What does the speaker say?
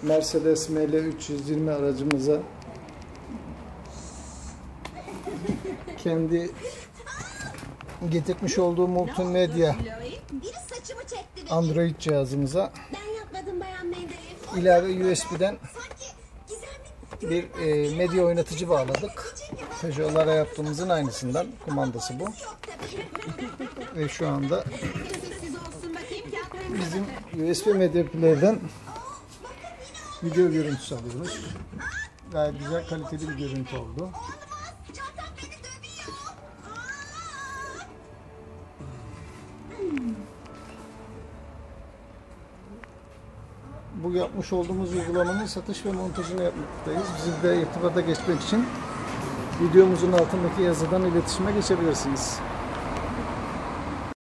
Mercedes ML 320 aracımıza kendi getirmiş olduğu multimedya Android cihazımıza ilave USB'den bir medya oynatıcı bağladık. Peugeot'lara yaptığımızın aynısından. Kumandası bu. Ve şu anda bizim USB medya player'den video görüntüsü alıyoruz. Gayet güzel, kaliteli bir görüntü oldu. Bu yapmış olduğumuz uygulamanın satış ve montajını yapmaktayız. Bizimle irtibata geçmek için videomuzun altındaki yazıdan iletişime geçebilirsiniz.